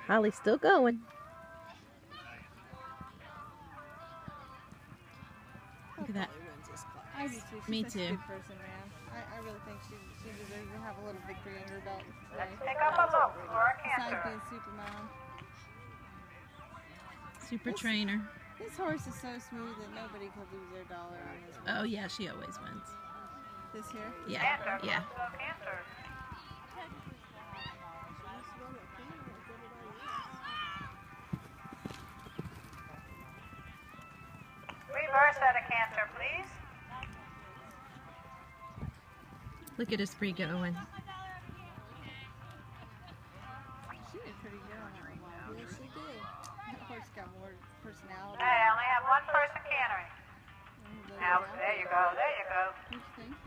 Holly's still going. Look at that. I do too. She's Me such too. a good person, man. I really think she deserves to have a little victory under her belt. Let's take up a look for a Besides canter. being super mom. Super trainer. This horse is so smooth that nobody could lose their dollar on this one. Oh yeah, she always wins. This here? Yeah, Canter. yeah. Canter. Reverse at a canter, please. Look at Esprit going. She did pretty good on that one. Yes, she did. That horse got more personality. Hey, I only have one person cantering. Now, there you go, there you go. Interesting.